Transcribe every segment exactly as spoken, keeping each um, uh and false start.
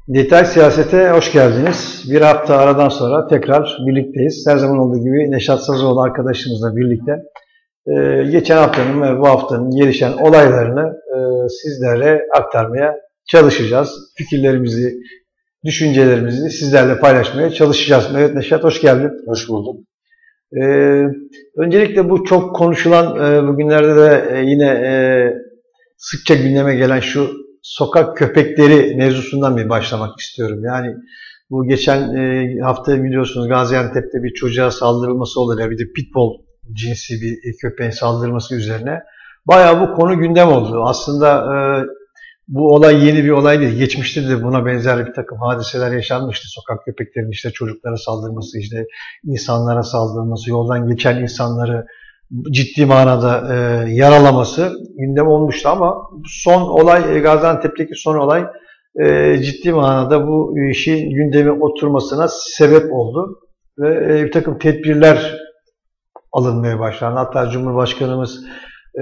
Dijital siyasete hoş geldiniz. Bir hafta aradan sonra tekrar birlikteyiz. Her zaman olduğu gibi Neşat Sazoğlu arkadaşımızla birlikte e, geçen haftanın ve bu haftanın gelişen olaylarını e, sizlere aktarmaya çalışacağız. Fikirlerimizi, düşüncelerimizi sizlerle paylaşmaya çalışacağız. Evet Neşat, hoş geldin. Hoş bulduk. E, öncelikle bu çok konuşulan, e, bugünlerde de e, yine e, sıkça gündeme gelen şu sokak köpekleri mevzusundan bir başlamak istiyorum. Yani bu geçen e, hafta biliyorsunuz Gaziantep'te bir çocuğa saldırılması oluyor. Bir de pitbull cinsi bir köpeğin saldırılması üzerine. Bayağı bu konu gündem oldu. Aslında e, bu olay yeni bir olay değil. Geçmişte de buna benzer bir takım hadiseler yaşanmıştı. Sokak köpeklerinin işte çocuklara saldırması, işte insanlara saldırılması, yoldan geçen insanları ciddi manada e, yaralaması gündem olmuştu ama son olay, Gaziantep'teki son olay e, ciddi manada bu işin gündeme oturmasına sebep oldu ve e, bir takım tedbirler alınmaya başlandı. Hatta Cumhurbaşkanımız e,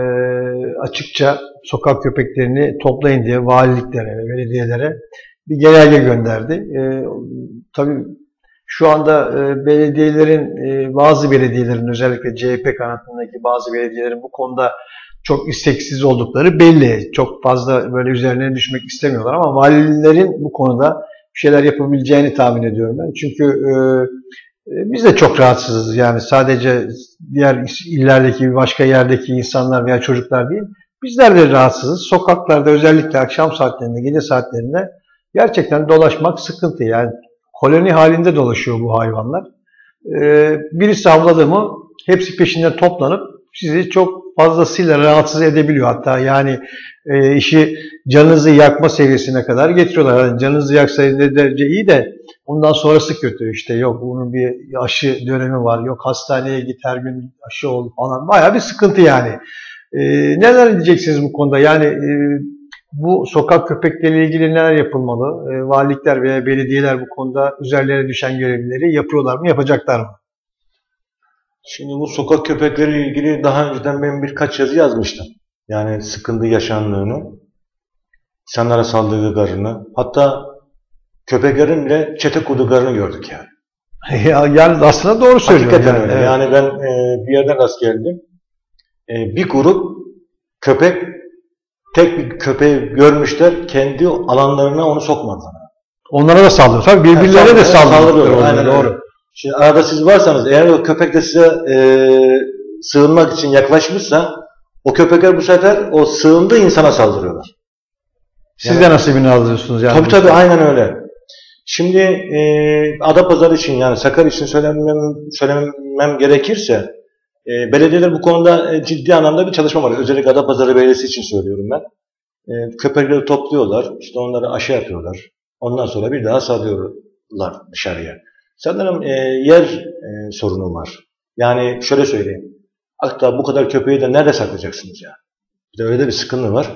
açıkça sokak köpeklerini toplayın diye valiliklere ve belediyelere bir genelge gönderdi. E, tabii şu anda e, belediyelerin, e, bazı belediyelerin, özellikle C H P kanatındaki bazı belediyelerin bu konuda çok isteksiz oldukları belli. Çok fazla böyle üzerine düşmek istemiyorlar ama valilerin bu konuda bir şeyler yapabileceğini tahmin ediyorum ben. Çünkü e, e, biz de çok rahatsızız. Yani sadece diğer illerdeki, başka yerdeki insanlar veya çocuklar değil, bizler de rahatsızız. Sokaklarda özellikle akşam saatlerinde, gece saatlerinde gerçekten dolaşmak sıkıntı. Yani koloni halinde dolaşıyor bu hayvanlar. Ee, birisi avladı mı hepsi peşinden toplanıp sizi çok fazlasıyla rahatsız edebiliyor. Hatta yani e, işi canınızı yakma seviyesine kadar getiriyorlar. Yani canınızı yaksaydı derece iyi de ondan sonrası kötü. İşte yok bunun bir aşı dönemi var. Yok hastaneye git her gün aşı ol falan. Bayağı bir sıkıntı yani. Ee, neler diyeceksiniz bu konuda? Yani e, bu sokak köpekleriyle ilgili neler yapılmalı? E, valilikler veya belediyeler bu konuda üzerlerine düşen görevleri yapıyorlar mı, yapacaklar mı? Şimdi bu sokak köpekleriyle ilgili daha önceden ben birkaç yazı yazmıştım. Yani sıkıntı yaşandığını, insanlara saldırdıklarını, hatta köpeklerin bile çete kurduklarını gördük yani. ya, yani aslında doğru söylüyorsun. Hakikaten yani, öyle. evet. Yani ben e, bir yerden rast geldim. E, bir grup köpek, tek bir köpeği görmüşler, kendi alanlarına onu sokmadılar. Onlara da saldırıyor. Tabii birbirlerine yani de saldırıyor. Aynen doğru. Şimdi arada siz varsanız, eğer o köpek de size e, sığınmak için yaklaşmışsa, o köpekler bu sefer o sığındığı insana saldırıyorlar. Siz yani, de nasibini alıyorsunuz yani. Tabii tabii aynen öyle. Şimdi e, Adapazarı için, yani Sakarya için söylemem, söylemem gerekirse, e, belediyeler bu konuda e, ciddi anlamda bir çalışma var. Özellikle Adapazarı Belediyesi için söylüyorum ben. E, köpekleri topluyorlar, işte onları aşı yapıyorlar. Ondan sonra bir daha salıyorlar dışarıya. Sanırım e, yer e, sorunu var. Yani şöyle söyleyeyim. Hatta bu kadar köpeği de nerede saklayacaksınız ya? Bir de öyle bir sıkıntı var.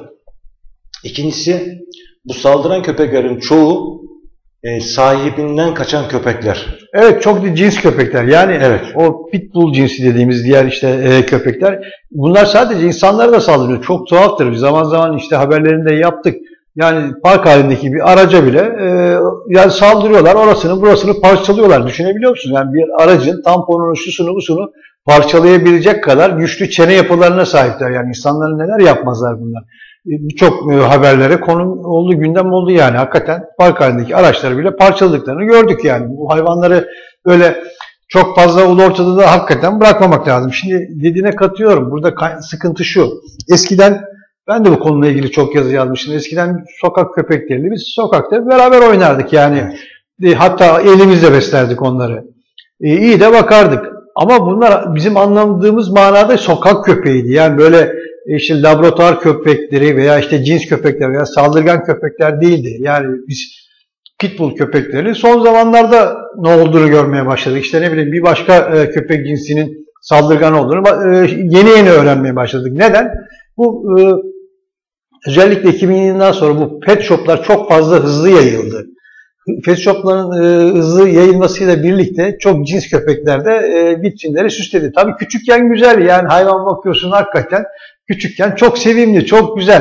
İkincisi, bu saldıran köpeklerin çoğu e, sahibinden kaçan köpekler. Evet, çok cins köpekler. Yani evet. O pitbull cinsi dediğimiz diğer işte e, köpekler. Bunlar sadece insanlara da saldırıyor. Çok tuhaftır. Zaman zaman işte haberlerinde yaptık. Yani park halindeki bir araca bile e, yani saldırıyorlar, orasını burasını parçalıyorlar. Düşünebiliyor musunuz? Yani bir aracın tamponunu, şusunu, busunu parçalayabilecek kadar güçlü çene yapılarına sahipler. Yani insanların neler yapmazlar bunlar. E, Birçok e, haberlere konu oldu, gündem oldu yani. Hakikaten park halindeki araçları bile parçaladıklarını gördük yani. Bu hayvanları böyle çok fazla ulu ortada da hakikaten bırakmamak lazım. Şimdi dediğine katıyorum. Burada sıkıntı şu. Eskiden ben de bu konuyla ilgili çok yazı yazmıştım. Eskiden sokak köpekleriyle biz sokakta beraber oynardık yani. Evet. Hatta elimizle beslerdik onları. E, iyi de bakardık. Ama bunlar bizim anladığımız manada sokak köpeğiydi. Yani böyle işte laboratuvar köpekleri veya işte cins köpekler veya saldırgan köpekler değildi. Yani biz pitbull köpeklerini son zamanlarda ne olduğunu görmeye başladık. İşte ne bileyim bir başka e, köpek cinsinin saldırgan olduğunu e, yeni yeni öğrenmeye başladık. Neden? Bu e, özellikle iki bin yılından sonra bu pet shoplar çok fazla hızlı yayıldı. Pet shopların e, hızlı yayılmasıyla birlikte çok cins köpekler de e, vitrinleri süsledi. Tabii küçükken güzel, yani hayvan bakıyorsun hakikaten küçükken çok sevimli, çok güzel.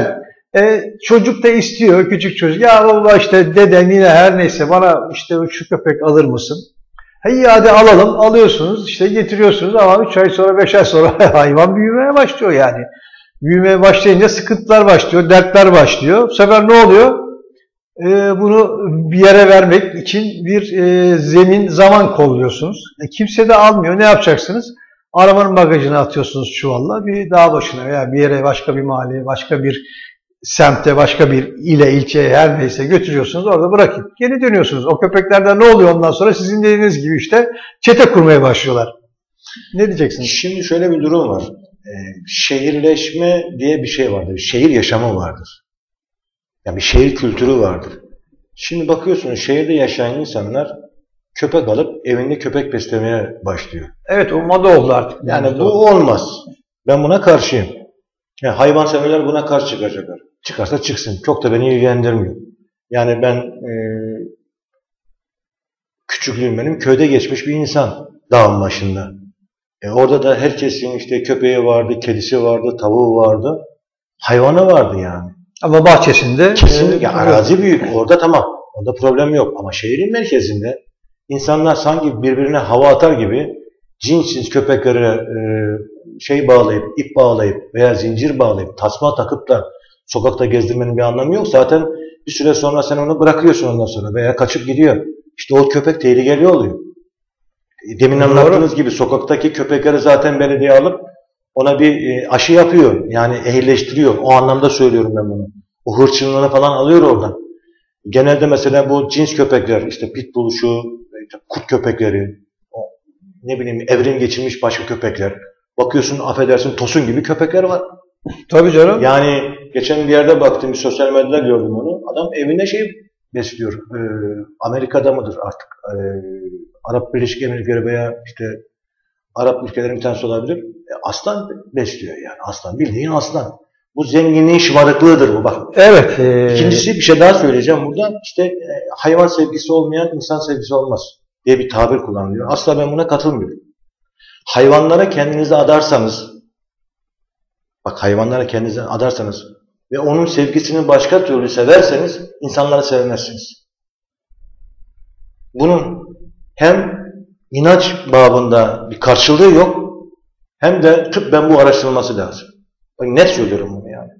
E, çocuk da istiyor, küçük çocuk. Ya baba işte dedem yine her neyse bana işte şu köpek alır mısın? Hey hadi alalım, alıyorsunuz, işte getiriyorsunuz ama üç ay sonra, beş ay sonra hayvan büyümeye başlıyor yani. Büyümeye başlayınca sıkıntılar başlıyor, dertler başlıyor. Bu sefer ne oluyor? Ee, bunu bir yere vermek için bir e, zemin, zaman kolluyorsunuz. E, kimse de almıyor. Ne yapacaksınız? Arabanın bagajına atıyorsunuz çuvalla. Bir dağ başına veya bir yere, başka bir mahalleye, başka bir semte, başka bir ile, ilçeye her neyse götürüyorsunuz. Orada bırakıp geri dönüyorsunuz. O köpeklerden ne oluyor ondan sonra? Sizin dediğiniz gibi işte çete kurmaya başlıyorlar. Ne diyeceksiniz? Şimdi şöyle bir durum var. Ee, şehirleşme diye bir şey vardır. Şehir yaşamı vardır. Yani bir şehir kültürü vardır. Şimdi bakıyorsunuz şehirde yaşayan insanlar köpek alıp evinde köpek beslemeye başlıyor. Evet, o moda oldu artık. Yani, yani bu olmaz. Ben buna karşıyım. Yani hayvanseverler buna karşı çıkacaklar. Çıkarsa çıksın. Çok da beni ilgilendirmiyor. Yani ben e, küçüklüğüm benim köyde geçmiş bir insan dağın başında. E, orada da herkesin işte köpeği vardı, kedisi vardı, tavuğu vardı. Hayvanı vardı yani. Ama bahçesinde... Kesinlikle. E, arazi büyük. Orada tamam. Orada problem yok. Ama şehrin merkezinde insanlar sanki birbirine hava atar gibi cinsiz köpeklere e, şey bağlayıp, ip bağlayıp veya zincir bağlayıp, tasma takıp da sokakta gezdirmenin bir anlamı yok. Zaten bir süre sonra sen onu bırakıyorsun ondan sonra veya kaçıp gidiyor. İşte o köpek tehlikeli oluyor. Demin anlattığınız gibi sokaktaki köpekleri zaten belediye alıp ona bir e, aşı yapıyor. Yani ehilleştiriyor. O anlamda söylüyorum ben bunu. O hırçınlığını falan alıyor oradan. Genelde mesela bu cins köpekler, işte pitbull şu, kurt köpekleri, o, ne bileyim evrim geçirmiş başka köpekler. Bakıyorsun affedersin tosun gibi köpekler var. Tabii canım. Yani geçen bir yerde baktım, bir sosyal medyada gördüm onu. Adam evinde şey besliyor. E, Amerika'da mıdır artık? E, Arap Birleşik Emirlikleri veya işte Arap ülkelerin bir tanesi olabilir. E, aslan besliyor yani. Aslan. Bildiğin aslan. Bu zenginliğin şımarıklığıdır bu bak. Evet. E... İkincisi bir şey daha söyleyeceğim burada. İşte e, hayvan sevgisi olmayan insan sevgisi olmaz diye bir tabir kullanılıyor. Asla ben buna katılmıyorum. Hayvanlara kendinizi adarsanız, bak hayvanlara kendinizi adarsanız ve onun sevgisini başka türlü severseniz insanları sevmezsiniz. Bunun hem inanç babında bir karşılığı yok hem de tıbben bu araştırılması lazım. Bak net söylüyorum bunu yani.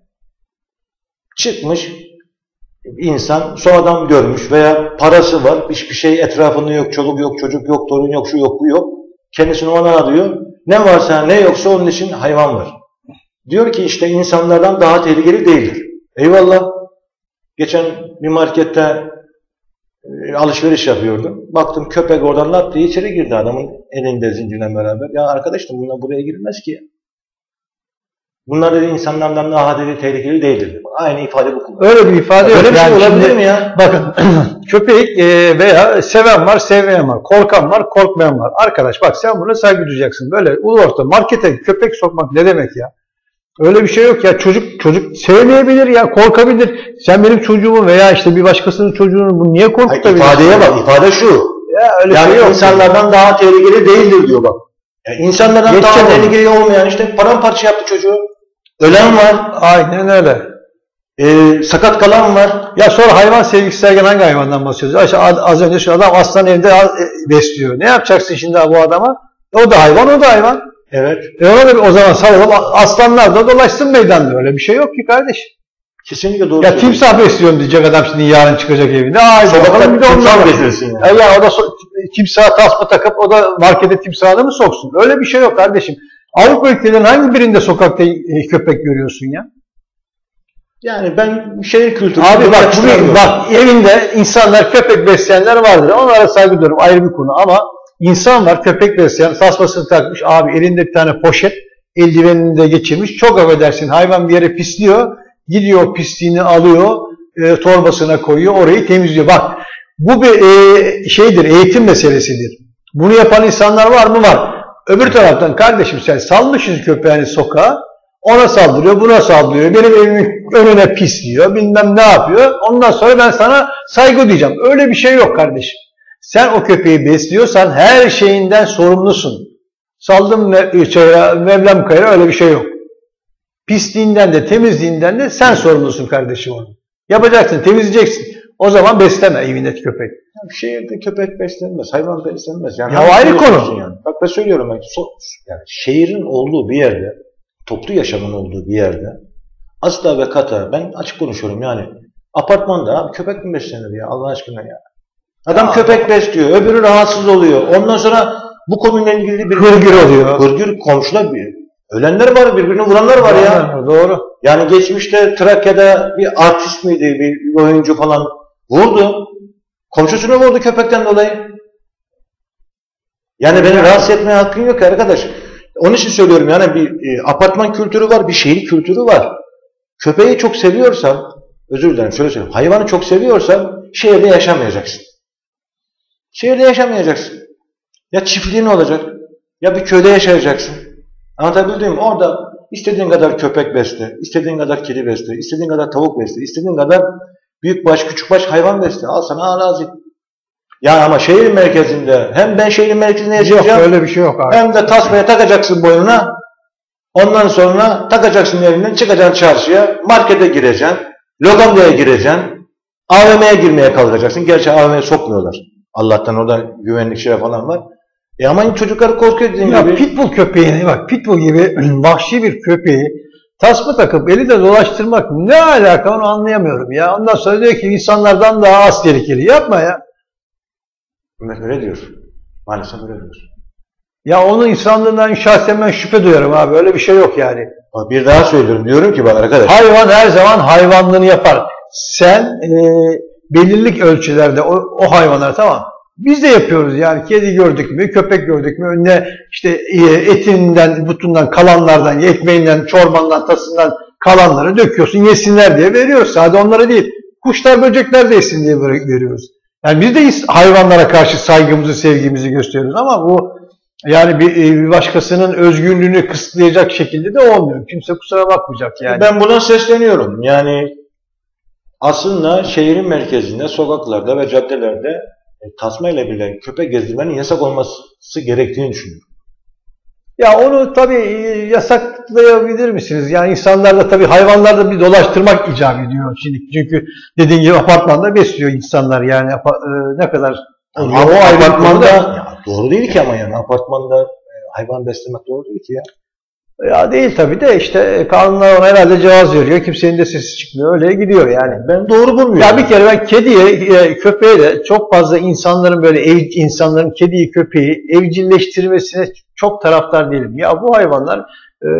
Çıkmış bir insan sonradan görmüş veya parası var, hiçbir şey etrafında yok, çoluk yok, çocuk yok, torun yok, şu yok, bu yok. Kendisini ona adıyor. Ne varsa ne yoksa onun için hayvan var. Diyor ki işte insanlardan daha tehlikeli değildir. Eyvallah. Geçen bir markette e, alışveriş yapıyordum. Baktım köpek oradan lap diye içeri girdi adamın elinde zincirle beraber. Ya arkadaşım bunlar buraya girilmez ki. Bunlar dedi insanlardan daha dedi tehlikeli değildir. Aynı ifade bu kullanıyor. Öyle bir ifade yok. Öyle bir şey yani olabilir şimdi, mi ya? Bakın köpek e, veya seven var, sevmeyen var. Korkan var, korkmayan var. Arkadaş bak sen buna saygı duyacaksın. Böyle ulu orta markete köpek sokmak ne demek ya? Öyle bir şey yok ya. Çocuk çocuk sevmeyebilir ya, korkabilir. Sen benim çocuğumu veya işte bir başkasının çocuğunu bu niye korkutabilirsin? İfadeye bak. İfade şu. Ya öyle yani şey yok. insanlardan yani. Daha tehlikeli değildir diyor bak. Yani insanlardan Geçen daha tehlikeli olmayan işte paramparça yaptı çocuğu. Ölen var. Aynen öyle. Ee, sakat kalan var. Ya sonra hayvan sevgisi sergilen hangi hayvandan bahsediyoruz? İşte az önce şu adam aslan evinde besliyor. Ne yapacaksın şimdi bu adama? O da hayvan, o da hayvan. Evet. E ona da o zaman salalım, aslanlar da dolaşsın meydanda. Öyle bir şey yok ki kardeşim. Kesinlikle doğru. Ya timsah besliyorum diyecek adam şimdi yarın çıkacak evinde. Ay sokakta bir de timsah beslesin yani. E ya o da so timsaha tasma takıp o da markete timsahını mı soksun? Öyle bir şey yok kardeşim. Avrupa ülkelerinin hangi birinde sokakta köpek görüyorsun ya? Yani ben şehir kültürü... Abi bak, bugün, bak evinde insanlar köpek besleyenler vardır. Onlara saygı duyuyorum, ayrı bir konu ama insan var köpek besleyen, tasmasını takmış abi elinde bir tane poşet, eldivenini de geçirmiş. Çok affedersin hayvan bir yere pisliyor. Gidiyor pisliğini alıyor, e, torbasına koyuyor, orayı temizliyor. Bak bu bir e, şeydir, eğitim meselesidir. Bunu yapan insanlar var mı? Var. Öbür taraftan kardeşim sen salmışsın köpeğini sokağa, ona saldırıyor, buna saldırıyor, benim evimin önüne pisliyor, bilmem ne yapıyor. Ondan sonra ben sana saygı duyacağım. Öyle bir şey yok kardeşim. Sen o köpeği besliyorsan her şeyinden sorumlusun. Saldım me çayıra, Mevlam kayıra öyle bir şey yok. pisliğinden de temizliğinden de sen sorumlusun kardeşim onu. Yapacaksın, temizleyeceksin. O zaman besleme evindeki köpek. Ya şehirde köpek beslenmez, hayvan beslenmez. Yani ya ayrı konu. Yani. Bak ben söylüyorum. Yani, so, yani şehrin olduğu bir yerde, toplu yaşamın olduğu bir yerde asla ve kata, ben açık konuşuyorum yani, apartmanda abi köpek mi beslenir ya Allah aşkına ya. Adam ya köpek adam besliyor, öbürü rahatsız oluyor. Ondan sonra bu konuyla ilgili bir hırgür oluyor. Hırgür komşular bir. Ölenler var, birbirini vuranlar var ya. ya. Doğru. Yani geçmişte Trakya'da bir artist miydi, bir oyuncu falan vurdu. Komşusunu vurdu köpekten dolayı. Yani beni rahatsız etmeye hakkın yok arkadaş. Onun için söylüyorum yani bir e, apartman kültürü var, bir şehir kültürü var. Köpeği çok seviyorsan, özür dilerim şöyle söyleyeyim, hayvanı çok seviyorsan şehirde yaşamayacaksın. Şehirde yaşamayacaksın. Ya çiftliğin olacak, ya bir köyde yaşayacaksın. Anlatabildim mi? Orada istediğin kadar köpek besle, istediğin kadar kedi besle, istediğin kadar tavuk besle, istediğin kadar büyükbaş, küçükbaş hayvan besle. Al sana arazi. Ya ama şehir merkezinde, hem ben şehrin merkezinde yaşayacağım, yok, öyle bir şey yok abi. Hem de tasmaya takacaksın boynuna, ondan sonra takacaksın elinden, çıkacaksın çarşıya, markete gireceksin, lokantaya gireceksin, A V M'ye girmeye kalkacaksın. Gerçi A V M'ye sokmuyorlar. Allah'tan orada güvenlikçiler falan var. E ama çocuklar korkuyor dediğin ya gibi. Pitbull köpeğini bak, pitbull gibi vahşi bir köpeği tasma takıp eli de dolaştırmak ne alaka onu anlayamıyorum ya. Ondan sonra diyor ki insanlardan daha az tehlikeli. Yapma ya. Öyle diyor. Maalesef öyle diyor. Ya onun insanlığından şahsen ben şüphe duyarım abi. Öyle bir şey yok yani. Bir daha söylüyorum. Diyorum ki bak arkadaş. Hayvan her zaman hayvanlığını yapar. Sen e, belirli ölçülerde o, o hayvanlar tamam. Biz de yapıyoruz yani. Kedi gördük mü, köpek gördük mü, önüne işte etinden, butundan, kalanlardan, ekmeğinden, çorbandan, tasından kalanları döküyorsun, yesinler diye veriyoruz. Sadece onlara değil. Kuşlar, böcekler de yesin diye veriyoruz. Yani biz de hayvanlara karşı saygımızı, sevgimizi gösteriyoruz ama bu yani bir, bir başkasının özgürlüğünü kısıtlayacak şekilde de olmuyor. Kimse kusura bakmayacak yani. Ben buna sesleniyorum. Yani aslında şehrin merkezinde, sokaklarda ve caddelerde e, tasma ile bile köpek gezdirmenin yasak olması gerektiğini düşünüyorum. Ya onu tabii yasaklayabilir misiniz? Yani insanlar da tabii hayvanlarda bir dolaştırmak icap ediyor şimdi. Çünkü dediğin gibi apartmanda besliyor insanlar yani ne kadar ama o apartmanda ya, doğru değil ki ama yani apartmanda e, hayvan beslemek doğru değil ki ya. Ya değil tabii de işte kanunlar ona herhalde cevaz veriyor. Kimsenin de sesi çıkmıyor. Öyle gidiyor yani. Ben doğru bulmuyorum. Ya bir kere ben kediye, köpeğe de çok fazla insanların böyle ev, insanların kediyi, köpeği evcilleştirmesine çok taraftar değilim. Ya bu hayvanlar e,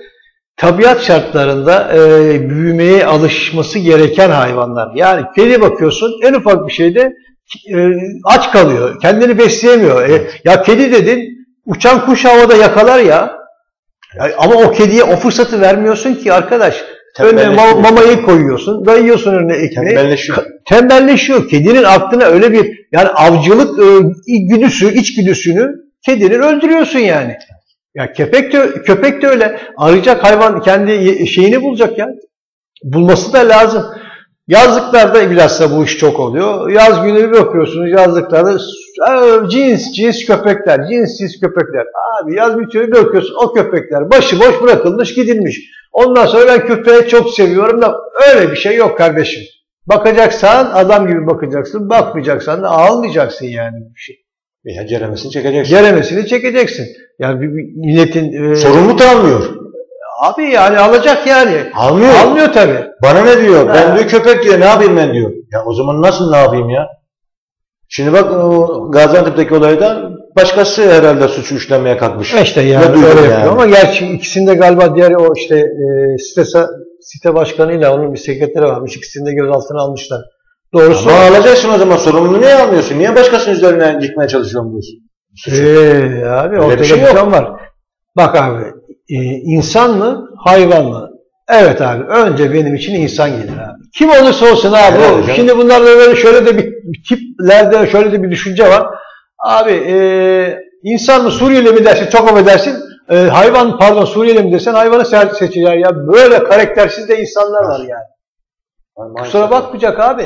tabiat şartlarında e, büyümeye alışması gereken hayvanlar. Yani kedi bakıyorsun en ufak bir şeyde e, aç kalıyor. Kendini besleyemiyor. E, ya kedi dedin uçan kuş havada yakalar ya. Yani ama o kediye o fırsatı vermiyorsun ki arkadaş. Önüne mamayı koyuyorsun, dayıyorsun önüne ekmeği. Tembelleşiyor. Tembelleşiyor. Kedinin aklına öyle bir yani avcılık e, güdüsü, içgüdüsünü kedinin öldürüyorsun yani. Ya köpek de köpek de öyle. Arayacak hayvan kendi şeyini bulacak ya. Bulması da lazım. Yazlıklarda bilhassa bu iş çok oluyor. Yaz günü bir bakıyorsunuz yazlıklarda cins cins köpekler, cinsiz köpekler. Abi yaz bitiyor bir bakıyorsun o köpekler başıboş bırakılmış gidilmiş. Ondan sonra ben köpeği çok seviyorum da öyle bir şey yok kardeşim. Bakacaksan adam gibi bakacaksın, bakmayacaksan da almayacaksın yani bir şey. Ya ceremesini çekeceksin. Ceremesini çekeceksin. Yani bir, bir milletin... E, sorumluluk almıyor. Abi yani alacak yani. Almıyor. Almıyor tabii. Bana ne diyor? Ha. Ben diyor köpek diyor ne yapayım ben diyor. Ya o zaman nasıl ne yapayım ya? Şimdi bak o Gaziantep'teki olayda başkası herhalde suçu işlemeye kalkmış. İşte yani öyle yapıyor yani. Ama gerçi ikisinde galiba diğer o işte e, site, site başkanıyla onun bir sekreteri varmış. İkisini de gözaltına almışlar. Doğrusu. Ama alacaksın o zaman sorumluluğu niye almıyorsun? Niye başkasının üzerine yıkmaya çalışıyorsun bu suçu? Eee abi ortada bir şey var. Bak abi e, insan mı hayvan mı? Evet abi önce benim için insan gelir abi. Kim olursa olsun abi. Evet, şimdi bunlarda böyle şöyle de bir tiplerde şöyle de bir düşünce var. Abi e, insan mı Suriyeli mi dersin çok affedersin. E, hayvan pardon Suriyeli mi desen hayvanı seçiler ya. Böyle karaktersiz de insanlar var yani. Maalesef. Kusura bakmayacak abi.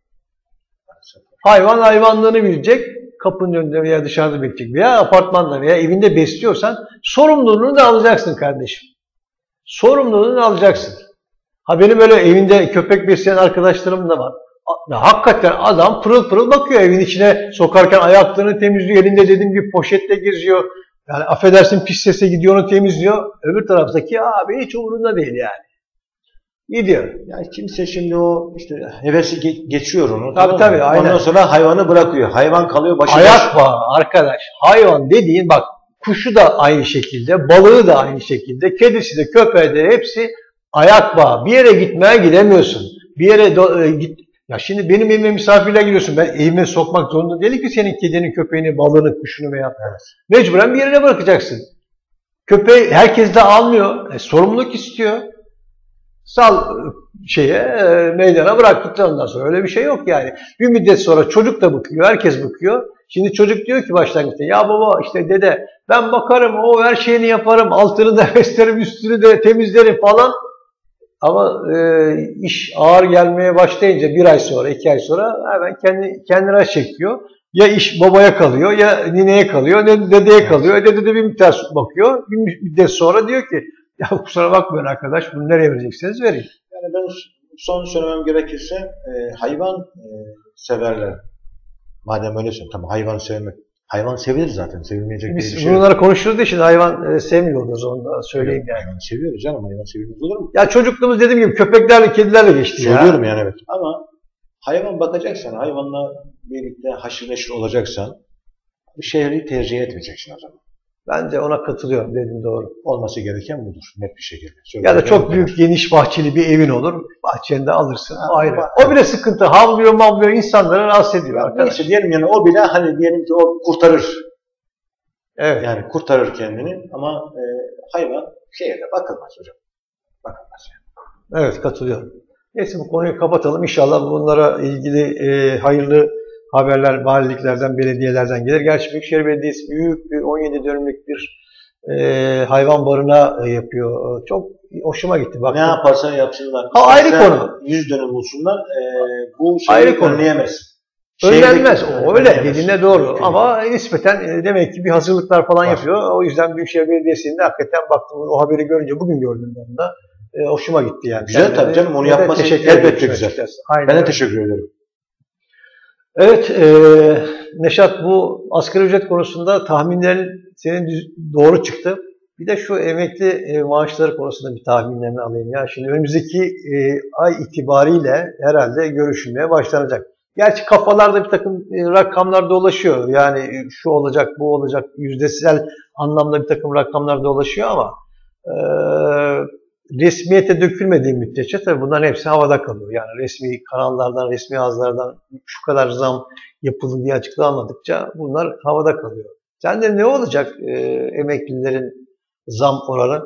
Hayvan hayvanlığını bilecek. Kapının önünde veya dışarıda bekleyecek veya apartmanda veya evinde besliyorsan sorumluluğunu da alacaksın kardeşim. Sorumluluğunu alacaksın. Ha benim böyle evinde köpek besleyen arkadaşlarım da var. Ya hakikaten adam pırıl pırıl bakıyor evin içine sokarken ayaklarını temizliyor. Elinde dediğim gibi poşetle geziyor. Yani affedersin pis sese gidiyor onu temizliyor. Öbür taraftaki abi hiç umurunda değil yani. Gidiyor. Yani kimse şimdi o işte hevesi ge- geçiyor onu. Tabii tabii aynen. Ondan sonra hayvanı bırakıyor. Hayvan kalıyor başı Ayak bağı arkadaş. Hayvan dediğin bak kuşu da aynı şekilde, balığı da aynı şekilde, kedisi de köpeği de hepsi ayak bağı. Bir yere gitmeye gidemiyorsun. Bir yere do- e, git. Ya şimdi benim evime misafirle giriyorsun. Ben evime sokmak zorunda değilim ki senin kedini, köpeğini, balığını, kuşunu veya evet. Mecburen bir yerine bırakacaksın. Köpeği herkes de almıyor. E, sorumluluk istiyor. Sal şeye e, meydana bıraktıktan ondan sonra öyle bir şey yok yani. Bir müddet sonra çocuk da bıkıyor, herkes bıkıyor. Şimdi çocuk diyor ki başlangıçta ya baba işte dede ben bakarım o her şeyini yaparım altını da beslerim üstünü de temizlerim falan. Ama e, iş ağır gelmeye başlayınca bir ay sonra iki ay sonra hemen kendi kendine çekiyor. Ya iş babaya kalıyor ya nineye kalıyor ya dedeye kalıyor. Evet. Dede de bir miktar bakıyor. Bir müddet sonra diyor ki ya kusura bakmayın arkadaş bunu nereye vereceksiniz verin. Yani ben son söylemem gerekirse e, hayvan e, severler. Madem öyle söylüyorum. Tamam hayvan sevmek. Hayvan sevilir zaten. Sevilmeyecek bir şey. Bunları konuşuruz da şimdi hayvan e, sevmiyoruz onu da söyleyeyim yani. Hayvan seviyoruz canım. Hayvan sevilmez olur mu? Ya çocukluğumuz dediğim gibi köpeklerle kedilerle geçti ya. Söylüyorum yani evet. Ama hayvan bakacaksan, hayvanla birlikte haşır neşir olacaksan şehri tercih etmeyeceksin o zaman. Ben de ona katılıyorum dedim doğru. Olması gereken budur net bir şekilde. Şöyle ya da çok büyük geniş bahçeli bir evin olur. Bahçende alırsın ha, ayrı. Bak, o bile sıkıntı. Havlıyor mavlıyor insanları rahatsız ediyor. Neyse diyelim yani o bile hani diyelim ki o kurtarır. Evet. Yani kurtarır kendini ama e, hayvan şehirde bakılmaz hocam. Bakılmaz yani. Evet katılıyorum. Neyse bu konuyu kapatalım. İnşallah bunlara ilgili e, hayırlı haberler valiliklerden, belediyelerden gelir. Gerçi Büyükşehir Belediyesi büyük bir on yedi dönümlük bir e, hayvan barınağı e, yapıyor. Çok hoşuma gitti. Baktım. Ne yaparsa yapsınlar. Ha, ayrı konu. yüz dönüm olsunlar. E, bu şeyi önleyemez. Önlenmez. O öyle dediğine doğru. Ama nispeten e, demek ki bir hazırlıklar falan var. Yapıyor. O yüzden Büyükşehir Belediyesi'nin de hakikaten baktım o haberi görünce bugün gördüm ben de. E, hoşuma gitti yani. Güzel yani, tabii canım onu yapması elbette güzel. Aynen ben de öyle. teşekkür ederim. Evet, e, Neşat bu asgari ücret konusunda tahminlerin senin doğru çıktı. Bir de şu emekli e, maaşları konusunda bir tahminlerini alayım ya. Şimdi önümüzdeki e, ay itibariyle herhalde görüşülmeye başlanacak. Gerçi kafalarda bir takım e, rakamlar dolaşıyor. Yani e, şu olacak, bu olacak, yüzdesel anlamda bir takım rakamlar dolaşıyor ama e, resmiyete dökülmediği müddetçe tabii bunların hepsi havada kalıyor. Yani resmi kanallardan, resmi ağızlardan şu kadar zam yapıldı diye açıklanmadıkça bunlar havada kalıyor. Sence ne olacak e, emeklilerin zam oranı?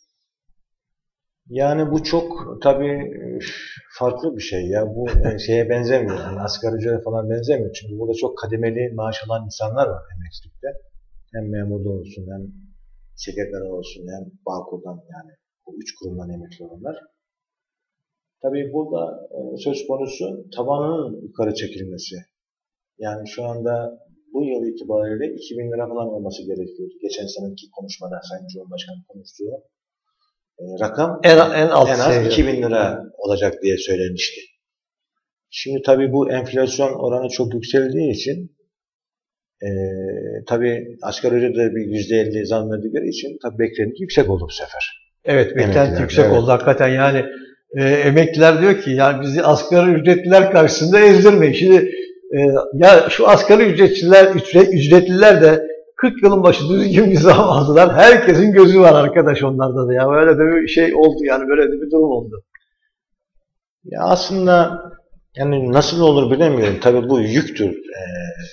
Yani bu çok tabii farklı bir şey ya. Bu şeye benzemiyor. Yani asgari ücrete falan benzemiyor. Çünkü burada çok kademeli maaş alan insanlar var emeklilikte. Hem memurda olsun hem sekreter olsun hem Bağkur'dan yani bu üç kurumdan emekli olanlar. Tabii burada söz konusu tavanının yukarı çekilmesi. Yani şu anda bu yıl itibariyle iki bin lira falan olması gerekiyordu. Geçen seneki konuşmada Sayın Cumhurbaşkanı konuştuğu e, rakam en, en, alt en az iki bin lira olacak diye söylenmişti. Şimdi tabii bu enflasyon oranı çok yükseldiği için e, tabii asgari ücrete bir yüzde elli zam verdikleri için tabii beklenti yüksek oldu bu sefer. Evet, beklenti yüksek evet. oldu hakikaten yani e, emekliler diyor ki yani bizi asgari ücretliler karşısında ezdirmeyin. Şimdi e, ya şu asgari ücretçiler, ücret, ücretliler de kırk yılın başı düzgün bir zam aldılar. Herkesin gözü var arkadaş onlarda da ya. Böyle de bir şey oldu yani böyle de bir durum oldu. Ya aslında yani nasıl olur bilemiyorum. Tabii bu yüktür e,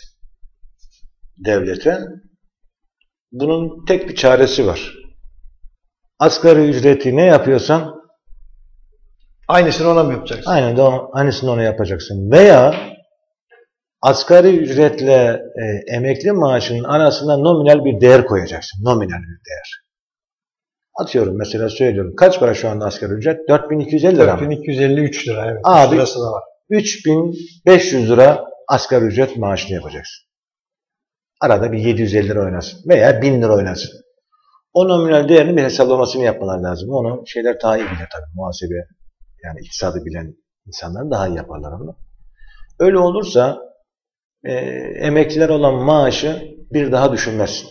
devlete. Bunun tek bir çaresi var. Asgari ücreti ne yapıyorsan aynısını ona mı yapacaksın? Aynen de onu, aynısını ona yapacaksın. Veya asgari ücretle e, emekli maaşının arasında nominal bir değer koyacaksın. Nominal bir değer. Atıyorum mesela söylüyorum. Kaç para şu anda asgari ücret? dört bin iki yüz elli lira dört bin iki yüz elli üç lira. Evet. Abi da var. üç bin beş yüz lira asgari ücret maaşını yapacaksın. Arada bir yedi yüz elli lira oynasın. Veya bin lira oynasın. o nominal değerinin bir hesaplamasını yapmalar lazım. Onu şeyler daha iyi bilir tabii. Muhasebe, yani iktisadı bilen insanlar daha iyi yaparlar onu. Öyle olursa e, emekliler olan maaşı bir daha düşünmezsin.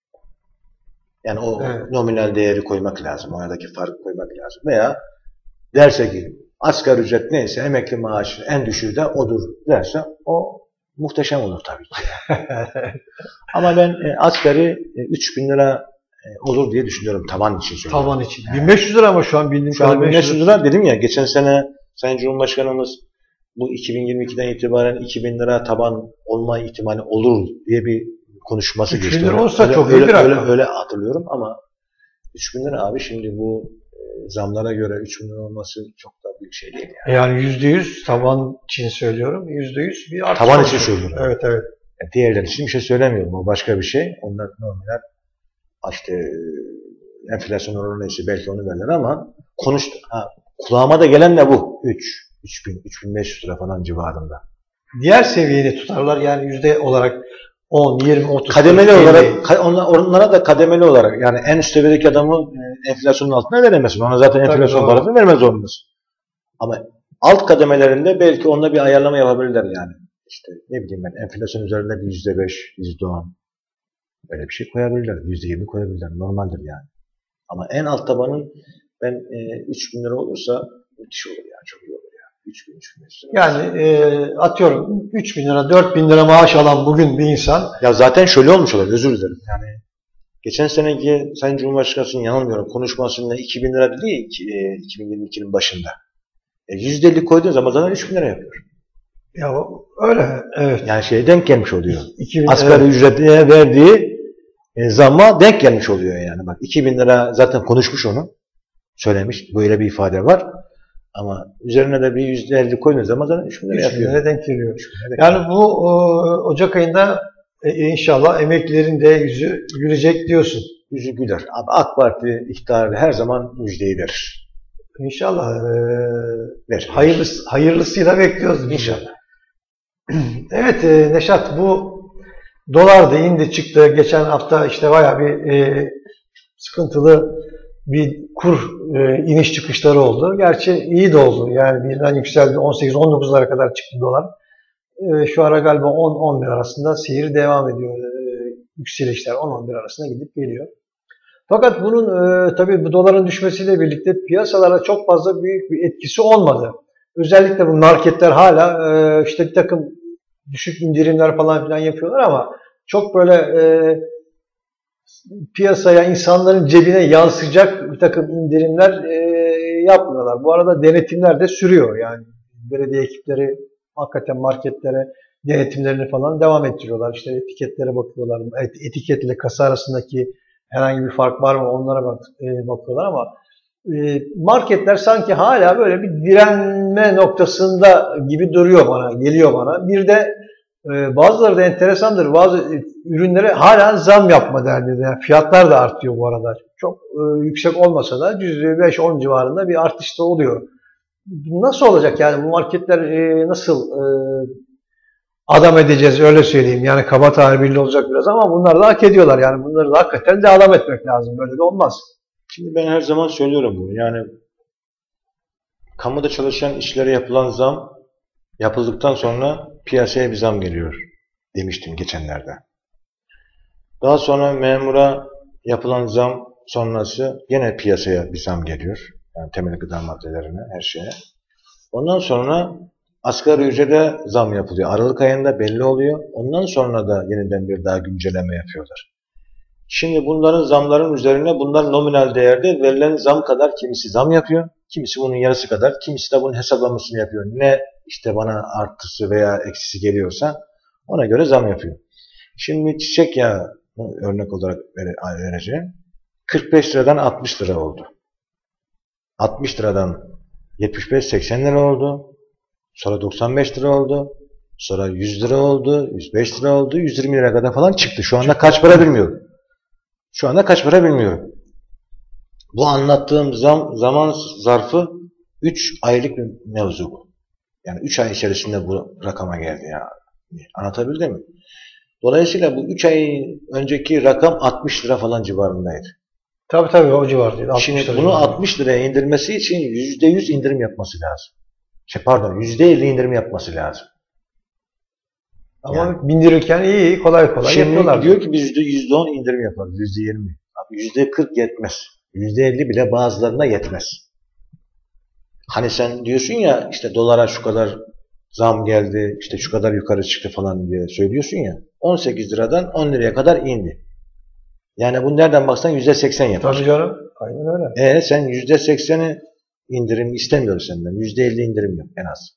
Yani o evet. nominal değeri koymak lazım. Aradaki farkı koymak lazım. Veya derse ki asgari ücret neyse emekli maaşı en düşüğü de odur derse o muhteşem olur tabii ki. Ama ben e, asgari e, üç bin lira e, olur diye düşünüyorum tavan için söylüyorum. Tavan için. bin beş yüz lira ama şu an bildiğim kadarıyla. bin beş yüz lira dedim ya, geçen sene Sayın Cumhurbaşkanımız bu iki bin yirmi ikiden itibaren iki bin lira taban olma ihtimali olur diye bir konuşması geçti. üç bin lira olsa öyle, çok öyle, iyi bir öyle, rakam. öyle hatırlıyorum ama üç bin lira abi şimdi bu e, zamlara göre üç bin lira olması çok da büyük şey değil yani. Yani yüzde yüz taban için söylüyorum. yüzde yüz bir artış. Taban için söylüyorum. Evet evet. Yani diğerleri için bir şey söylemiyorum. O başka bir şey. Onlar normal işte enflasyon oranı neyse belki onu verirler ama konuştu. Ha, kulağıma da gelen de bu. üç, üç bin, üç bin beş yüz lira falan civarında. Diğer seviyeni tutarlar yani yüzde olarak on, yirmi, otuz. Kademeli olarak, onlara da kademeli olarak yani en üst seviyedeki adamı enflasyonun altına veremezsin. Ona zaten enflasyon parasını vermez zorundasın. Ama alt kademelerinde belki onunla bir ayarlama yapabilirler yani. İşte ne bileyim ben enflasyon üzerinde bir yüzde beş, yüzde on böyle bir şey koyabilirler. Yüzde yirmi koyabilirler. Normaldir yani. Ama en alt tabanın ben e, üç bin lira olursa müthiş olur yani. Çok iyi olur yani. üç bin, üç bin beş lira. Yani e, atıyorum üç bin lira, dört bin lira maaş alan bugün bir insan. Ya zaten şöyle olmuş olur. Özür dilerim. Yani geçen seneki Sayın Cumhurbaşkanı'nın yanılmıyorum konuşmasında iki bin lira dedi ya iki bin yirmi ikinin başında. E, yüzde elli koyduğun zaman zaten üç bin lira yapıyor. Ya öyle evet. Yani şeye denk gelmiş oluyor. iki bin, asgari evet. ücretine verdiği e, zamma denk gelmiş oluyor yani. Bak iki bin lira zaten konuşmuş onu. Söylemiş. Böyle bir ifade var. Ama üzerine de bir yüzde elli koyduğun zaman zaten üç bin lira yapıyor. üç bin lira denk geliyor. Yani bu o, Ocak ayında e, inşallah emeklilerin de yüzü gülecek diyorsun. Yüzü güler. Abi AK Parti iktidarı her zaman müjdeyi verir. İnşallah. E, verir. Hayırlısı, hayırlısıyla bekliyoruz. İnşallah. Evet e, Neşat, bu dolar da indi çıktı. Geçen hafta işte bayağı bir e, sıkıntılı bir kur e, iniş çıkışları oldu. Gerçi iyi de oldu. Yani birden yükseldi. on sekiz on dokuzlara kadar çıktı dolar. E, şu ara galiba on on bir arasında seyir devam ediyor. E, yükselişler on on bir arasında gidip geliyor. Fakat bunun e, tabii bu doların düşmesiyle birlikte piyasalara çok fazla büyük bir etkisi olmadı. Özellikle bu marketler hala e, işte bir takım düşük indirimler falan filan yapıyorlar ama çok böyle e, piyasaya, insanların cebine yansıyacak bir takım indirimler e, yapmıyorlar. Bu arada denetimler de sürüyor. Yani belediye ekipleri hakikaten marketlere denetimlerini falan devam ettiriyorlar. İşte etiketlere bakıyorlar. Etiketle kasa arasındaki herhangi bir fark var mı onlara bak, e, bakıyorlar ama e, marketler sanki hala böyle bir direnme noktasında gibi duruyor bana, geliyor bana. Bir de e, bazıları da enteresandır. Bazı e, ürünlere hala zam yapma derdinde. Yani fiyatlar da artıyor bu arada. Çok e, yüksek olmasa da yüzde beş on civarında bir artış da oluyor. Nasıl olacak yani bu marketler e, nasıl e, adam edeceğiz öyle söyleyeyim. Yani kaba tabirle olacak biraz ama bunlar da hak ediyorlar. Yani bunları da hakikaten de adam etmek lazım. Böyle de olmaz. Şimdi ben her zaman söylüyorum bunu. Yani kamuda çalışan işlere yapılan zam yapıldıktan sonra piyasaya bir zam geliyor demiştim geçenlerde. Daha sonra memura yapılan zam sonrası yine piyasaya bir zam geliyor. Yani temel gıda maddelerine, her şeye. Ondan sonra asgari ücrete zam yapılıyor. Aralık ayında belli oluyor. Ondan sonra da yeniden bir daha güncelleme yapıyorlar. Şimdi bunların zamların üzerine bunlar nominal değerde verilen zam kadar kimisi zam yapıyor. Kimisi bunun yarısı kadar. Kimisi de bunun hesaplamasını yapıyor. Ne işte bana artısı veya eksisi geliyorsa ona göre zam yapıyor. Şimdi çiçek yağı örnek olarak vereceğim. kırk beş liradan altmış lira oldu. altmış liradan yetmiş beş seksen lira oldu. Sonra doksan beş lira oldu. Sonra yüz lira oldu. yüz beş lira oldu. yüz yirmi lira kadar falan çıktı. Şu anda kaç para bilmiyorum. Şu anda kaç para bilmiyorum. Bu anlattığım zam, zaman zarfı üç aylık bir mevzu bu. Yani üç ay içerisinde bu rakama geldi ya. Anlatabildim mi? Dolayısıyla bu üç ay önceki rakam altmış lira falan civarındaydı. Tabii tabii o civardaydı. Şimdi bunu altmış liraya indirmesi için yüzde yüz indirim yapması lazım. Şey pardon yüzde elli indirim yapması lazım. Ama Yani, bindirirken iyi iyi kolay kolay şimdi yapıyorlar. diyor ki biz yüzde on indirim yaparız. yüzde yirmi. yüzde kırk yetmez. yüzde elli bile bazılarına yetmez. Hani sen diyorsun ya işte dolara şu kadar zam geldi, işte şu kadar yukarı çıktı falan diye söylüyorsun ya. on sekiz liradan on liraya kadar indi. Yani bu nereden baksan yüzde seksen yapar. Tabii canım. Aynen öyle. E sen yüzde sekseni indirim istemiyoruz senden. yüzde elli indirim yok en az.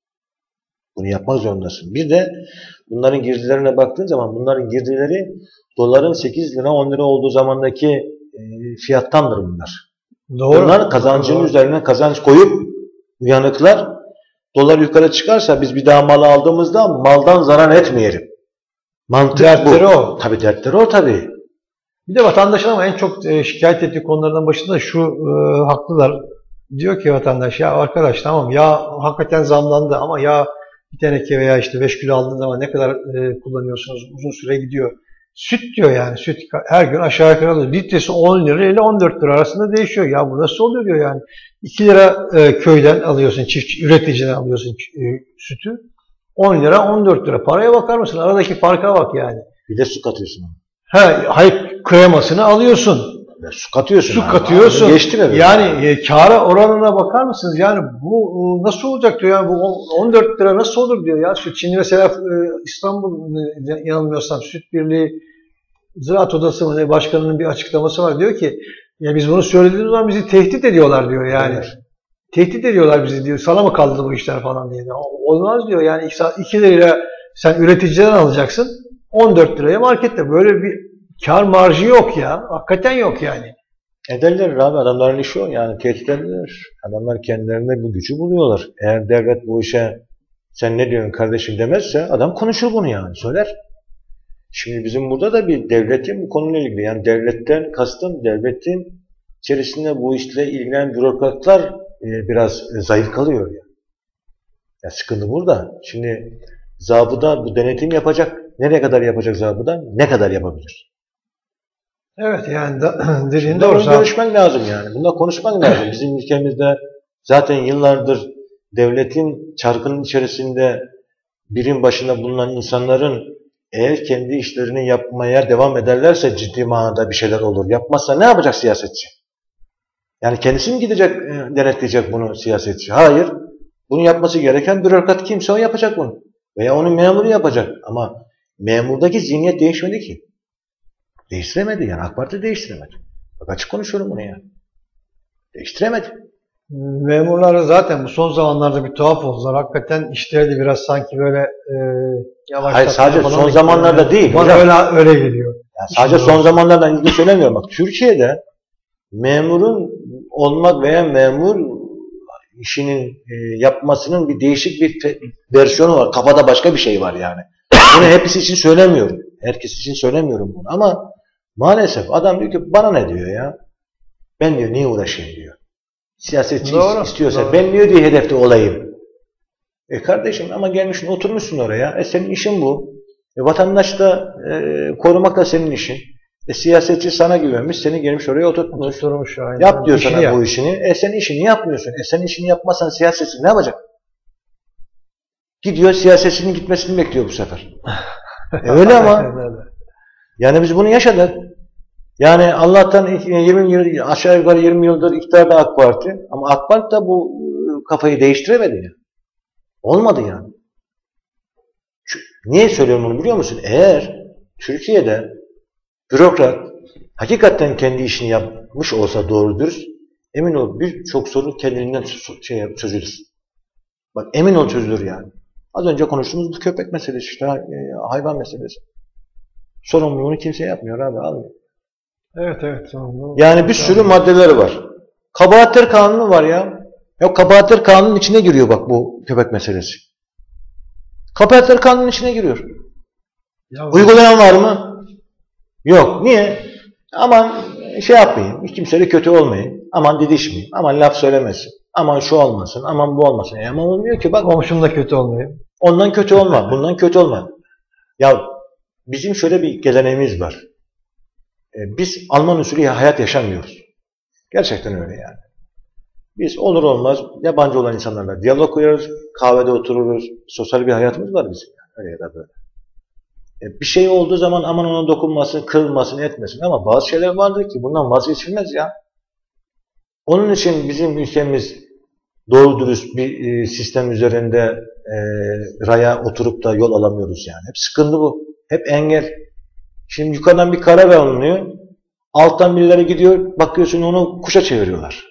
Bunu yapmak zorundasın. Bir de bunların girdilerine baktığın zaman bunların girdileri doların sekiz lira on lira olduğu zamandaki e, fiyattandır bunlar. Doğru. Bunlar kazancın Doğru. üzerine kazanç koyup uyanıklar dolar yukarı çıkarsa biz bir daha mal aldığımızda maldan zarar etmeyelim. Mantık dertleri bu. o. Tabii dertleri o tabii. Bir de vatandaşın ama en çok e, şikayet ettiği konulardan başında şu e, haklılar. Diyor ki vatandaş ya arkadaş tamam ya hakikaten zamlandı ama ya bir teneke veya işte beş kilo aldığın zaman ne kadar e, kullanıyorsunuz uzun süre gidiyor. Süt diyor yani süt her gün aşağı yukarı alıyor. Litresi on lira ile on dört lira arasında değişiyor. Ya bu nasıl oluyor diyor yani. iki lira e, köyden alıyorsun çiftçi üreticiden alıyorsun e, sütü. on lira on dört lira. Paraya bakar mısın? Aradaki farka bak yani. Bir de su katıyorsun. Ha, hayır kremasını alıyorsun. Ya, su katıyorsun. Su abi. katıyorsun. Abi, geçti mi? Yani e, kâra oranına bakar mısınız? Yani bu e, nasıl olacak diyor. Yani bu on dört lira nasıl olur diyor ya. Süt. Şimdi mesela e, İstanbul e, yanılmıyorsam Süt Birliği Ziraat Odası mı ne başkanının bir açıklaması var. Diyor ki ya biz bunu söylediğimiz zaman bizi tehdit ediyorlar diyor yani. Evet. Tehdit ediyorlar bizi diyor. Sana mı kaldı bu işler falan diye. Olmaz diyor. Yani iki lirayla sen üreticiden alacaksın. on dört liraya markette. Böyle bir kar marjı yok ya. Hakikaten yok yani. Ederler abi. Adamların işi o. Yani tehdit ederler. Adamlar kendilerine bu gücü buluyorlar. Eğer devlet bu işe sen ne diyorsun kardeşim demezse adam konuşur bunu yani. Söyler. Şimdi bizim burada da bir devletin bu konuyla ilgili. Yani devletten kastım devletin içerisinde bu işle ilgilenen bürokratlar e, biraz e, zayıf kalıyor ya. Ya sıkıntı burada. Şimdi zabıda bu denetim yapacak. Nereye kadar yapacak zabıda? Ne kadar yapabilir? Evet yani da, dediğin doğru. Bunu görüşmek lazım yani. Bunda konuşmak lazım. Bizim ülkemizde zaten yıllardır devletin çarkının içerisinde birim başında bulunan insanların eğer kendi işlerini yapmaya devam ederlerse ciddi manada bir şeyler olur. Yapmazsa ne yapacak siyasetçi? Yani kendisi mi gidecek, e, denetleyecek bunu siyasetçi? Hayır. Bunu yapması gereken bürokrat kimse o yapacak bunu. Veya onun memuru yapacak. Ama memurdaki zihniyet değişmedi ki. Değiştiremedi yani. AK Parti değiştiremedi. Bak açık konuşuyorum bunu yani. Değiştiremedi. Memurları zaten bu son zamanlarda bir tuhaf oldular. Hakikaten işleri de biraz sanki böyle e, yavaş. Hayır sadece son zamanlarda yani. Değil. Bana öyle, öyle geliyor. Yani sadece son olarak. Zamanlardan ilgili söylemiyorum. Bak Türkiye'de memurun olmak veya memur işinin e, yapmasının bir değişik bir versiyonu var. Kafada başka bir şey var yani. Bunu hepsi için söylemiyorum. Herkes için söylemiyorum bunu. Ama maalesef adam diyor ki bana ne diyor ya? Ben diyor niye uğraşayım diyor. Siyasetçi doğru, istiyorsa doğru. Ben niye diye hedefte olayım. E kardeşim ama gelmişsin oturmuşsun oraya. E senin işin bu. E vatandaş da e, korumak da senin işin. E siyasetçi sana güvenmiş, seni gelmiş oraya oturtmuş. Oturmuş aynen. Yap diyor sana yap. Bu işini. E sen işini yapmıyorsun. E sen işini yapmazsan siyasetçi ne yapacak? Gidiyor siyasetçinin gitmesini bekliyor bu sefer. E öyle ama. Yani biz bunu yaşadık. Yani Allah'tan yirmi yıl, aşağı yukarı yirmi yıldır iktidarda AK Parti. Ama AK Parti da bu kafayı değiştiremedi yani. Olmadı yani. Çünkü, niye söylüyorum bunu biliyor musun? Eğer Türkiye'de bürokrat hakikaten kendi işini yapmış olsa doğru dürüst, emin ol birçok sorun kendiliğinden şey, çözülür. Bak emin ol çözülür yani. Az önce konuştuğumuz bu köpek meselesi işte hayvan meselesi. Sorumluluğunu kimse yapmıyor abi almıyor. Evet evet. Tamam. Yani bir sürü maddeleri var. Kabahatler kanunu var ya. Ya kabahatler kanunun içine giriyor bak bu köpek meselesi. Kabahatler kanunun içine giriyor. Ya, uygulayan var mı? Yok. Niye? Aman şey yapmayın. Kimseyle kötü olmayın. Aman didişmeyin. Aman laf söylemesin. Aman şu olmasın. Aman bu olmasın. E ama olmuyor ki bak. Komşumda kötü olmayın. Ondan kötü olma. Bundan kötü olma. Ya bizim şöyle bir geleneğimiz var. E, biz Alman usulü hayat yaşamıyoruz. Gerçekten öyle yani. Biz olur olmaz yabancı olan insanlarla diyalog kurarız, kahvede otururuz, sosyal bir hayatımız var bizim yani. Öyle ya da böyle. E, bir şey olduğu zaman aman ona dokunmasın, kırılmasın, etmesin ama bazı şeyler vardır ki bundan vazgeçilmez ya. Onun için bizim ülkemiz doğru dürüst bir e, sistem üzerinde e, raya oturup da yol alamıyoruz yani. Hep sıkıntı bu. Hep engel. Şimdi yukarıdan bir karar alınıyor. Alttan birileri gidiyor. Bakıyorsun onu kuşa çeviriyorlar.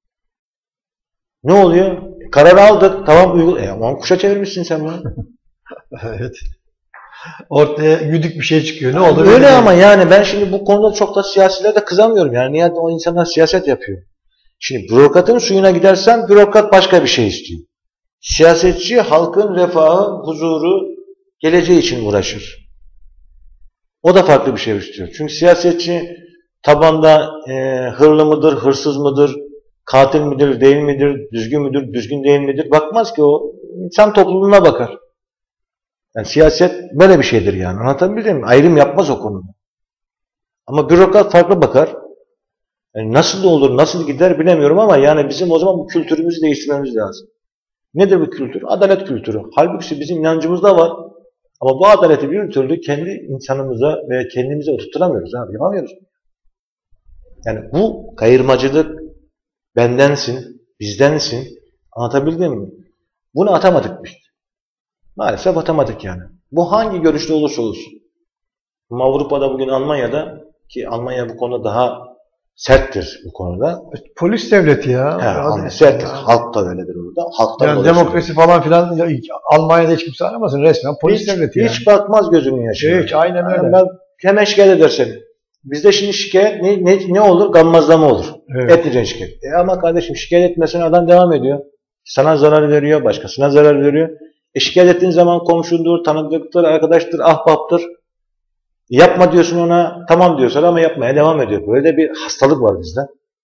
Ne oluyor? Karar aldık. Tamam uygula. E ama kuşa çevirmişsin sen bunu. Evet. Ortaya güdük bir şey çıkıyor. Ne oldu? Öyle ama yani ben şimdi bu konuda çok da siyasilere de kızamıyorum. Yani niye o insanlar siyaset yapıyor? Şimdi bürokratın suyuna gidersen bürokrat başka bir şey istiyor. Siyasetçi halkın refahı, huzuru, geleceği için uğraşır. O da farklı bir şey istiyor. Çünkü siyasetçi tabanda e, hırlı mıdır, hırsız mıdır, katil midir, değil midir, düzgün müdür, düzgün değil midir? Bakmaz ki o. İnsan topluluğuna bakar. Yani siyaset böyle bir şeydir yani. Anlatabildim mi? Ayrım yapmaz o konuda. Ama bürokrat farklı bakar. Yani nasıl olur, nasıl gider bilemiyorum ama yani bizim o zaman bu kültürümüzü değiştirmemiz lazım. Nedir bu kültür? Adalet kültürü. Halbuki bizim inancımızda var. Ama bu adaleti bir türlü kendi insanımıza veya kendimize oturtamıyoruz abi. Yapamıyoruz. Yani bu kayırmacılık bendensin, bizdensin. Anlatabildim mi? Bunu atamadık biz. Maalesef atamadık yani. Bu hangi görüşte olursa olsun. Avrupa'da bugün Almanya'da ki Almanya bu konuda daha serttir bu konuda. Polis devleti ya. He, yani serttir. Halk da öyledir orada. Halktan yani demokrasi falan filan Almanya'da hiç kimse aramasın resmen polis hiç, devleti hiç yani. bakmaz gözünün yaşına. Hiç aynen öyle. Yani ben hemen şikayet eder seni. Bizde şimdi şikayet ne, ne, ne olur? Gammazlama olur. Evet. Etmeyeceksin şikayet. E ama kardeşim şikayet etmesine adam devam ediyor. Sana zarar veriyor, başkasına zarar veriyor. E şikayet ettiğin zaman komşundur, tanıdıktır, arkadaştır, ahbaptır. Yapma diyorsun ona, tamam diyorsun ama yapmaya devam ediyor. Böyle bir hastalık var bizde.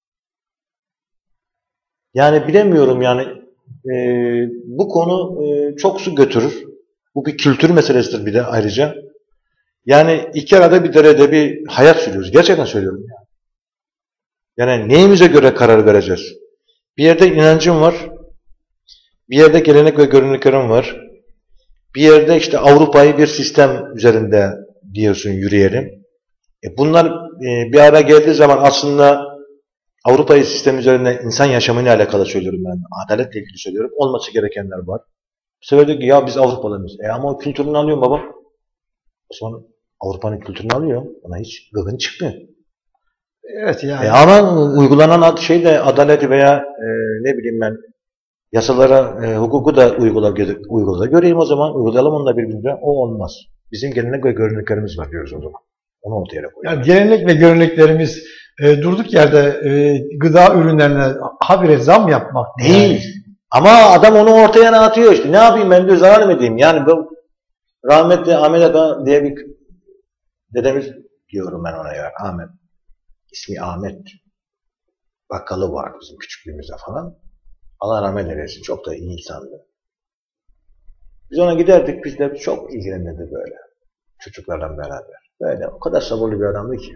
Yani bilemiyorum yani e, bu konu e, çok su götürür. Bu bir kültür meselesidir bir de ayrıca. Yani iki arada bir derede bir hayat sürüyoruz. Gerçekten söylüyorum yani. Yani neyimize göre karar vereceğiz? Bir yerde inancım var. Bir yerde gelenek ve göreneklerim var. Bir yerde işte Avrupa'yı bir sistem üzerinde diyorsun yürüyelim. E bunlar e, bir ara geldiği zaman aslında Avrupa'yı sistem üzerinde insan yaşamıyla alakalı söylüyorum ben. Adaletle ilgili söylüyorum. Olması gerekenler var. Bu sefer diyor ki ya biz Avrupalıyız. E ama o kültürünü alıyorum baba. O zaman Avrupa'nın kültürünü alıyor. Ona hiç gıkın çıkmıyor. Evet yani. E ama uygulanan şey de adalet veya e, ne bileyim ben yasalara, e, hukuku da uygula, uygula göreyim o zaman. Uygulayalım onunla birbirine. O olmaz. Bizim gelenek ve göreneklerimiz var diyoruz o zaman. Onu ortaya koyuyoruz. Yani gelenek ve göreneklerimiz e, durduk yerde e, gıda ürünlerine habire zam yapmak değil. Yani. Ama adam onu ortaya atıyor işte. Ne yapayım ben diyor zarar mı edeyim? Yani bu rahmetli Ahmet Aga diye bir dedemiz diyorum ben ona ya. Ahmet. İsmi Ahmet. Bakkalı vardı bizim küçüklüğümüzde falan. Allah rahmet eylesin. Çok da iyi insandı. Biz ona giderdik. Biz de çok ilgilenirdi böyle. Çocuklarla beraber. Böyle o kadar sabırlı bir adamdı ki.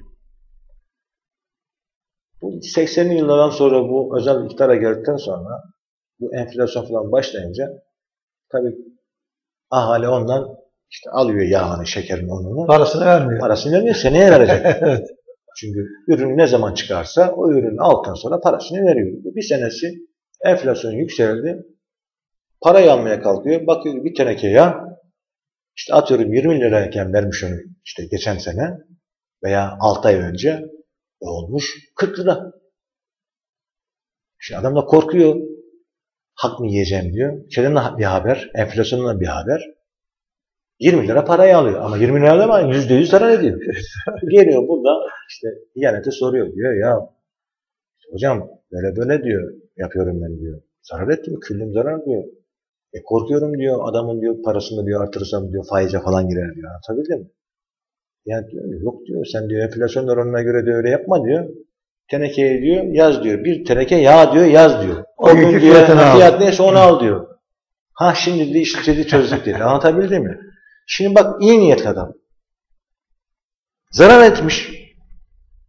Bu seksenli yıllardan sonra bu özel iktidara geldikten sonra bu enflasyon falan başlayınca tabii ahali ondan işte alıyor yağını, şekerini, onunu. Parasını vermiyor. Parasını vermiyor. Seneye verecek. Evet. Çünkü ürün ne zaman çıkarsa o ürünü aldıktan sonra parasını veriyor. Bir senesi enflasyon yükseldi. Parayı almaya kalkıyor. Bakıyor bir teneke yağ işte atıyorum yirmi lirayken vermiş onu işte geçen sene veya altı ay önce olmuş kırk lira. Şimdi adam da korkuyor. Hak mı yiyeceğim diyor. Şeyden bir haber, enflasyondan bir haber. yirmi lira parayı alıyor. Ama yirmi lira ama yüzde yüz zarar ediyor. Geliyor burada işte iyanete soruyor diyor ya hocam böyle böyle diyor yapıyorum ben diyor. Zarar ettim, küllüm zarar diyor. E korkuyorum diyor adamın diyor parasını diyor artırsam diyor faize falan girer diyor. Anlatabildim mi? Yani diyor, yok diyor sen diyor enflasyon oranına göre diyor öyle yapma diyor. Tenekeye diyor yaz diyor. Bir teneke yağ diyor yaz diyor. O gün diyor fiyat neyse onu al diyor. Ha şimdi de işleri çözdük diyor. Anlatabildim mi? Şimdi bak iyi niyetli adam. Zarar etmiş.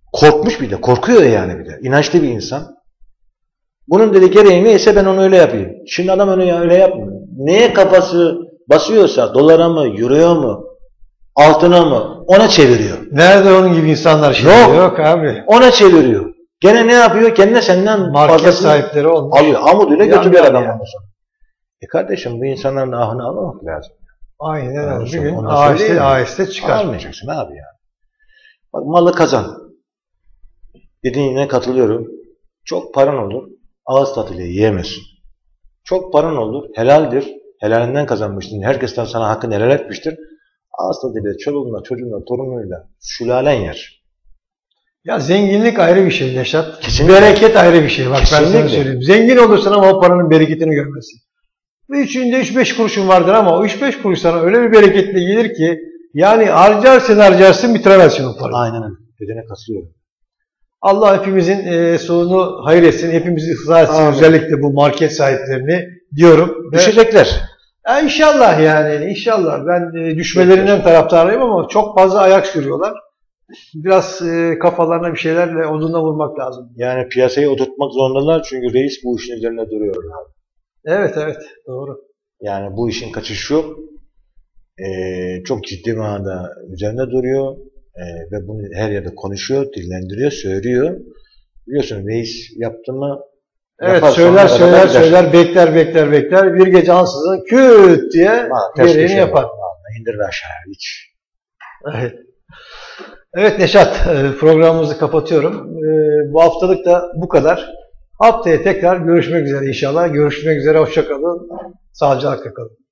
Korkmuş bir de. Korkuyor yani bir de. İnançlı bir insan. Bunun dedi gereği neyse ben onu öyle yapayım. Şimdi adam öyle, öyle yapmıyor. Neye kafası basıyorsa dolara mı, euroya mı, altına mı ona çeviriyor. Nerede onun gibi insanlar şimdi? Yok. Yok abi. Ona çeviriyor. Gene ne yapıyor? Kendine senden Market fazlasını sahipleri olmuş. alıyor. Amuduyla Yan götürüyor yan adam yani. ondan sonra. E kardeşim bu insanların ahını almamak lazım. Aynen Ondan öyle. Bir sonra gün ona aheste söyleyeyim mi? aheste çıkar. Almayacaksın abi yani. Bak malı kazan. Dediğine katılıyorum. Çok paran olur. Ağız tadıyla yiyemezsin. Çok paran olur. Helaldir. Helalinden kazanmıştın. Herkesten sana hakkını helal etmiştir. Ağız tadıyla, çoluğunla, çocuğunla, torunuyla sülalen yer. Ya zenginlik ayrı bir şey Neşat. Kesinlikle. Bereket ayrı bir şey. Bak ben sana Kesinlikle. söyleyeyim. Zengin olursan ama o paranın bereketini görmezsin. Ve içinde üç beş kuruşun vardır ama o üç beş kuruş sana öyle bir bereketle gelir ki yani harcarsın harcarsın bitiremezsin o parayı. Aynen öyle. Dediğine katılıyorum. Allah hepimizin e, sonunu hayır etsin. Hepimizi ıslah etsin. Amin. Özellikle bu market sahiplerini diyorum. Ve, Düşecekler. ya inşallah yani inşallah. Ben e, düşmelerinden taraftarıyım ama çok fazla ayak sürüyorlar. Biraz e, kafalarına bir şeylerle odunla vurmak lazım. Yani piyasayı oturtmak zorundalar çünkü reis bu işin üzerine duruyor. Abi. Evet evet doğru. Yani bu işin kaçışı yok. Ee, çok ciddi manada üzerinde duruyor. Ee, ve bunu her yerde konuşuyor, dillendiriyor, söylüyor. Biliyorsun reis yaptı mı Evet yapar, söyler sonuna söyler kadar gider. söyler bekler bekler bekler bir gece ansızın küt diye Ha, ters gereğini köşe yapar. var. Vallahi İndirir aşağıya hiç. Evet. Evet Neşat e, programımızı kapatıyorum. E, Bu haftalık da bu kadar. Haftaya tekrar görüşmek üzere inşallah. Görüşmek üzere. Hoşça kalın. Sağlıcakla kalın.